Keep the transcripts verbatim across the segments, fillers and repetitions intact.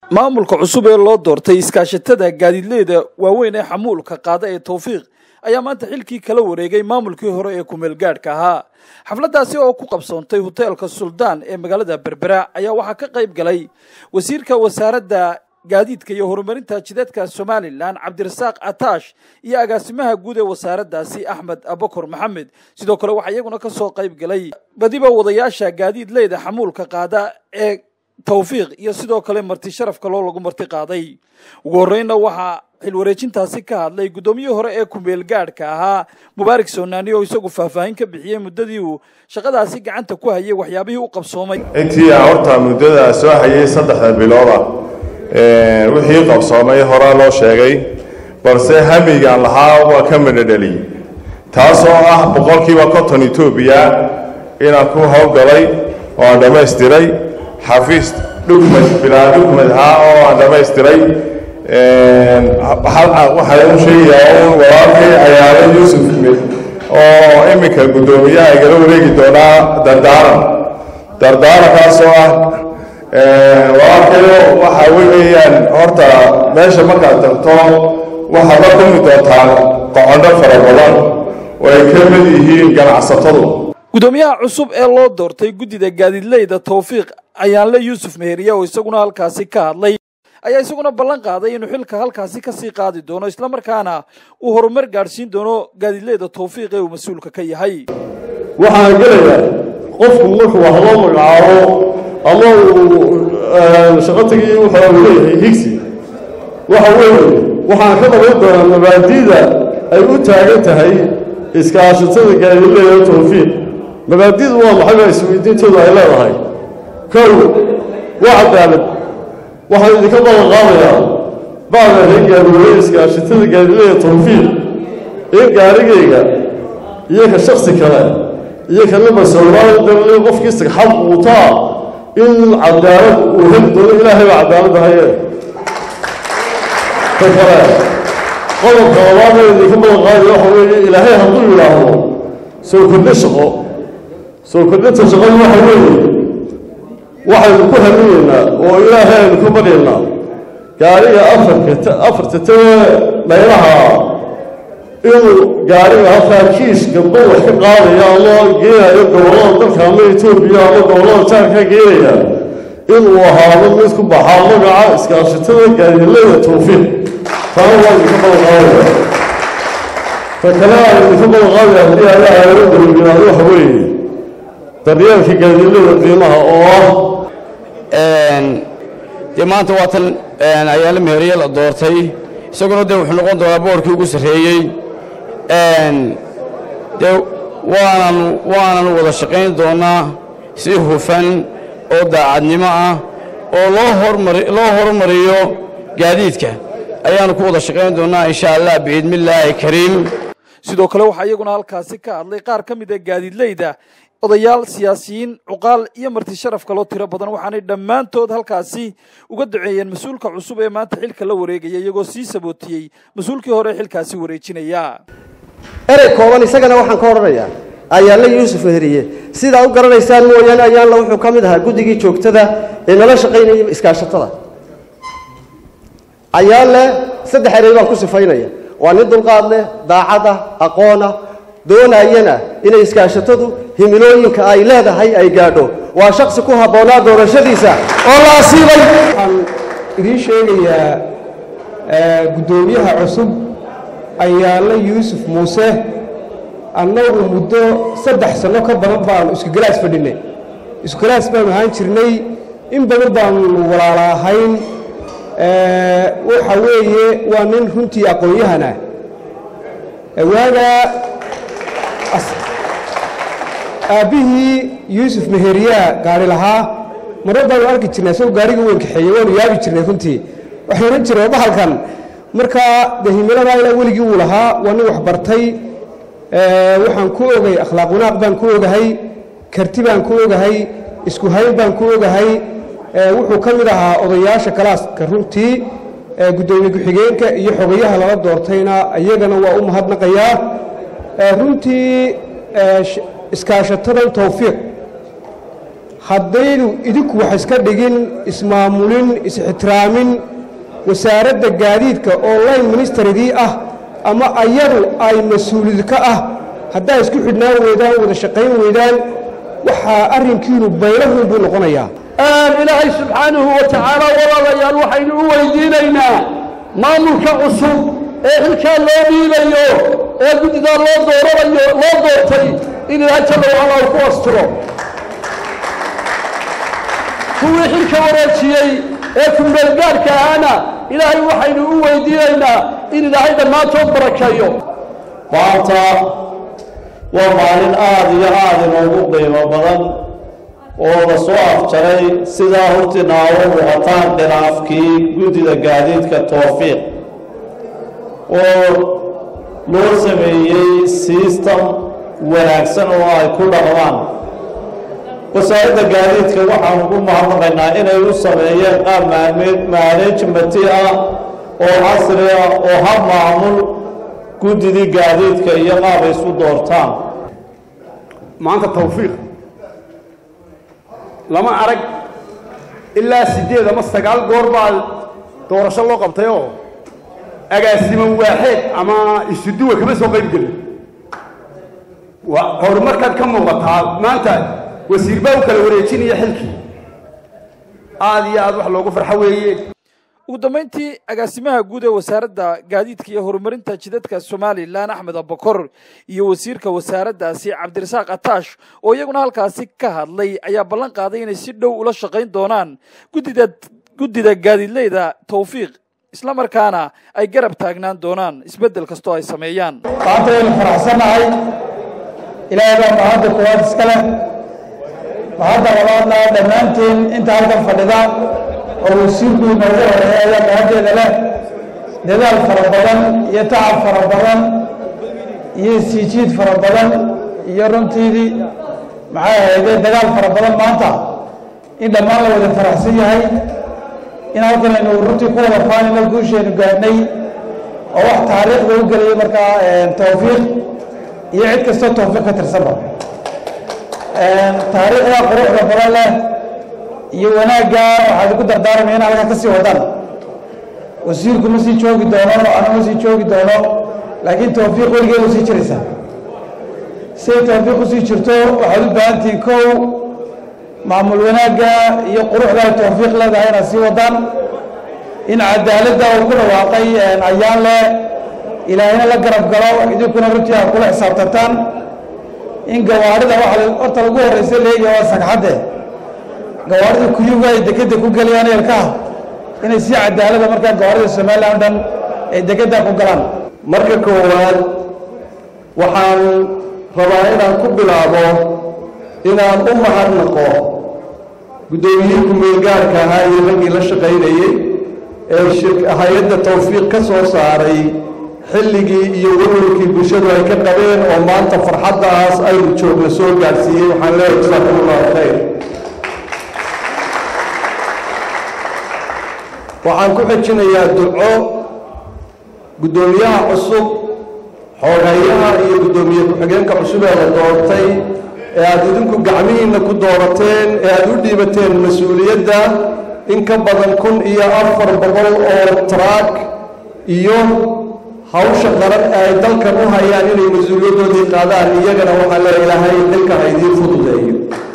maamulka cusub ee loo doortay iskaashatada gaadiidleyda waaweyn ee xamuulka qaada ee Tawfiiq ayaa maanta xilkii kala wareegay maamulkii hore ee kumeel gaadhka ahaa. xafladaasi oo ku qabsoontay hoteelka Suldaan ee magaalada Berbera ayaa waxaa ka qayb galay wasiirka wasaaradda gaadiidka iyo horumarinta jidadka Somaliland Cabdirasaaq Ataash iyo agaasimaha guud ee wasaaraddaasi Axmed Abakar Maxamed. sidoo kale waxaa iyaguna ka soo qayb galay badiba wadayaasha gaadiidleyda xamuulka qaada ee Tawfiiq iyo sidoo kale marti sharafka loo lagu marti qaaday. ugu horreynna waxaa xil wareejintaasi ka hadlay gudoomiyihii hore ee kumeel gaadhka ahaa Mubaarak Soonaani oo isagu faahfaahin ka bixiyay muddadii uu shaqadaasi gacanta ku hayay waxyaabihii uu qabsoomay. intii horta muddada soo hayay saddex bilood ee wixii qabsoomay hore loo sheegay balse hamigan lahaa waa ka madadali taasoo ah boqolkiiba konton Itoobiya inaan ku hawlgalay oo dhameystiray xafiis dhugmad bilaa dhugmad haa oo dhameystiray een waxa uu sheegay walaalkii Ayaale Yuusuf oo imika gudoomiyaha igala wareegi doona dardaaran dardaarankaasoo ah ee walaalkii waxa weeyaan horta meesha markaad tagto waxa la kulmi doontaa qodobo fara badan oo ay ka mid yihiin ganacsatadu. gudoomiyaha cusub ee loo doortay gudida gaadiidleyda Tawfiiq Ayaale Yuusuf Meheriya oo isaguna halkaasi ka hadlay ayaa isaguna ballan qaaday inuu xilka halkaasi ka sii qaadi doono isla markaana uu horumar gaarsiin doono gaadiidleyda Tawfiiq ee uu mas'uulka ka yahay. waxaan gelayaa qofku wuxuu wax loo magacaabo ama uu shaqadii wuxuu leeyahay higsi waxa weeye waxaan ka qaban doonaa mabaadiida ay u taagan tahay iskaashatada gaadiidleyda Tawfiiq. mabaadiidu waa maxay isweydiintooda ay leedahay kow waa cadaalad. waxaan idinka balan qaadayaa bacda gaadiidleyda iskaashatada gaadiidleyda Tawfiiq in gaarigayga iyo ka shakhsi kale iyo ka laba sawiraan dalay qofkii saxab uu taa in cadaalad uu heli doono ilaahay baa cadaalad haye. fakara qodobka labaad ee idinka balan qaadaya waxa weeye ilaahay hadduu yidhaahdo soo kordhi shaqo soo kordhinta shaqadu waxa weeye waxaynu ku haminaynaa oo ilaahay aynu ku baryaynaa gaariga afarka afarta tawe meelaha inuu gaariga halkaa kiis gabdho wax ka qaadaya ama geenayo gobollada dalka ama Itoobiya ama gobollada jaarka geenaya inuu ahaado mid ku baxa magaca iskaashatada gaadiidleyda Tawfiiq. taa waa idinka balan qaadaya fakala idinka balan qaadaya haddii ay ahaayeen waxa weeye daryeelka gaadiidleyda qiimaha oo ah een de maanta waa tan Ayaale Meheriya la doortay isaguna de wuxuu noqon doonaa boorkii ugu sareeyay een de waanan waanan wada shaqeyn doonaa si hufan oo daacadnimo ah oo loo hormariyo loo hormariyo gaadiidka ayaanu ku wada shaqeyn doonaa insha Allah biidmillaahi kariim. sidoo kale waxa iyaguna halkaasi ka hadlay qaar ka mid ah gaadiidleyda odayaal siyaasiyiin cuqaal iyo marti sharaf kale oo tiro badan waxaanay dhammaantood halkaasi uga duceeyeen mas'uulka cusub ee maanta xilka la wareegaya iyagoo sii sabootiyay mas'uulkii hore xilkaasi wareejinaya. erey kooban isagana waxaan ka oranayaa Ayaale Yuusuf Meheriye sida u garanaysaan mooyaan Ayaale wuxuu ka mid ahaa guddigii joogtada ee nala shaqeynayay iskaashatada. Ayaale saddex erey baan ku sifaynaya waa nin dulqaad leh daacad ah aqoon ah doonayana inay iskaashatadu himilooyinka ay leedahay ay gaadho waa shakhsi ku habboonaa doorashadiisa oo la asiibay. waxaan idiin sheegayaa gudoomiyaha cusub Ayaale Yuusuf Muuse annagu muddo saddex sano ka badan baan isku galaas fadhinay isku galaas baan ahaan jirnay in badan baan walaalahayn waxa weeye waa nin runtii aqoon-yahana waaga aabihii Yuusuf Meheriya gaari lahaa marar baan arki jirnay soo gaariga weyn kaxeeyay waanu yaabi jirnay runtii waxaan oran jiray bahalkan marka dahimilada ilaa weligii uu lahaa waa nin wax bartay waxaan ku ogay akhlaaq wanaag baan ku ogahay karti baan ku ogahay isku hayn baan ku ogahay wuxuu ka mid ahaa odayaasha kalaaska runtii gudoomiye ku-xigeenka iyo xogayaha lala doortayna iyagana waa u mahadnaqayaa runtii iskaashatada Tawfiiq haddaynu idinku wax iska dhigin ismaamulin is-ixtiraamin wasaaradda gaadiidka oo line ministerigii ah ama ayadu ay mas-uuliyad ka ah haddaa isku xidhnaan weydaan wada shaqayn weydaan waxaa arrinkiinu baylahuun buu noqonayaa ilaahay subxaanahu wa tacaala walaalayaal waxaynu u weydiinaynaa maamulka cusub ee xilkaa loo dhiibayo ee guddidaa loo dooranayo loo doortay in ilaahay jalla wacala uu ku asturo kuwii xilka wareejiyey ee kumeelgaarka ahaana ilaahay waxaynu u weydiinaynaa in ilaahay dhammaantood barakeeyo maanta waa maalin aad iyo aad inoogu qiimo badan oo la soo afjaray sidaa hortiina ugu muuqataan khilaafkii guddida gaadiidka towfiiq oo loo sameeyey system wanaagsan oo ay ku dhaqmaan wasaaradda gaadiidka waxaan ugu mahadnaqaynaa inay u sameeyeen qaab management ah oo casri ah oo hab maamul guddidii gaadiidka iyo qaab ay isu doortaan maanta towfiiq lama arag ilaa siddeed ama sagaal goor baa doorasho loo qabtay oo agaasimo waaxeed ama isuduwa kama soo qayb gelin horumarkaad ka muuqataa maanta wasiir baa u kala wareejinaya xilkii aad iyo aad wax loogu farxo weeye ugu dambeyntii agaasimaha guud ee wasaaradda gaadiidka iyo horumarinta jidadka somalilan axmed abakor iyo wasiirka wasaaraddaasi cabdirasaaq ataash oo iyaguna halkaasi ka hadlay ayaa ballan qaaday inay si dhow ula shaqayn doonaan guddida guddida gaadiidleyda towfiiq isla markaana ay garab taagnaan doonaan isbeddel kastoo ay sameeyaan maanta waynu faraxsannahay ilaahay baa mahadda koowaad iska leh mahadda labaadna dhammaanteen inta halkan fadhida oo wasiirku inoogu horeeya ayaa mahaddeeda leh dadaal fara badan iyo tacab fara badan iyo siijiid fara badan iyo runtiidii maxay ahaydee dagaal fara badan maanta in dhammaan la wada faraxsan yahay in halkan aynu runtii ku wada faanino guusheenu gaadhnay oo wax taariikhda u gelaya markaa towfiiq iyo cid kastoo towfiiq ka tirsanba taariikhda quruxda badan leh iyo wanaagga waxaad ku dardaarmaya in halkan ka sii wadaan wasiirku ma sii joogi doono ana ma sii joogi doono laakiin towfiiq weligeed u sii jiraysaa siday towfiiq usii jirto waxaad u baahan tihiin kow maamul wanaagga iyo quruxda ay towfiiq leedahay inaad sii wadaan in cadaaladda uu ku dhawaaqay ayaan leh ilaahayna la garab galo idinkuna runtii aad kula xisaabtantaan in gawaarida waxa horta lagu horreysa leeyahay waa sagxadde gawaarida kuyuga ay dekedda ku gelayaan eelkaha inay si cadaalada markaa gawaarida somalilan o dhan ay dekedda ku galaan marka koowaad waxaan rabaa inaan ku bilaabo inaan u mahadnaqo guddoomiyihii ku-meelgaarka ahaa iyo raggii la shaqaynayey ee hay-adda towfiiq ka soo saaray xilligii iyo welwelkii bulshadu ay ka qabeen oo maanta farxaddaas aynu joogna soo gaadhsiiyey waxaan leeyahay jasaakumullahu khayr waxaan ku xejinayaa duco guddoomiyaha cusub xooghayaha iyo guddoomiye ku-xigeenka cusub ee la doortay ee aad idinku gacmihiinna ku doorateen ee aad u dhiibateen mas-uuliyadda in ka badan kun iyo afar boqol oo taraag iyo hawsha qaran ee ay dalkan u hayaan inay mas-uuliyaddoodii qaadaan iyagana waxaa lee ilaahay xilka ha idiin fududeeyo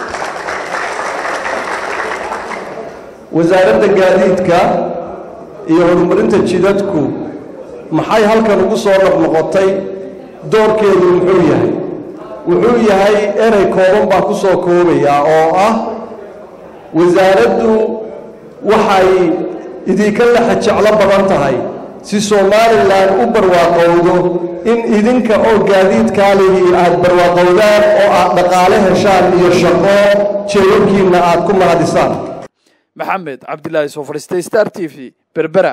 wasaaradda gaadiidka iyo horumarinta jidadku maxay halkan ugu soo noqnoqotay doorkeedu muxuu yahay wuxuu yahay erey kooban baa ku soo koobayaa oo ah wasaaraddu waxay idinka laxa jeclo badan tahay si somalilan u barwaaqowdo in idinka oo gaadiidkaalihii aad barwaaqowdaan oo aad dhaqaale heshaan iyo shaqo jeebabkiinna aad ku mahadisaan maxamed cabdilaahi soo fadhiistay star t v berbera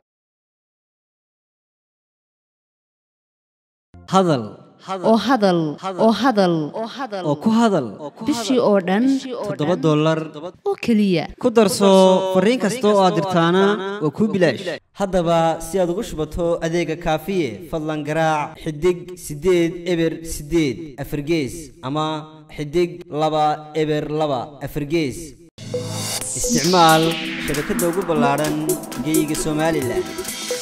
hadal oo hadal oo hadal oo ku hadal bishii oo dhan toddoba dollar oo keliya ku darso fariin kasta oo aad dirtaana waa kuu bilaash haddaba si aad ugu shubato adeega kaafiye fadlan garaac xidig siddeed eber siddeed afargees ama xidig laba eber laba afargees isticmaal shabakadda ugu ballaaran geyga Soomaaliland.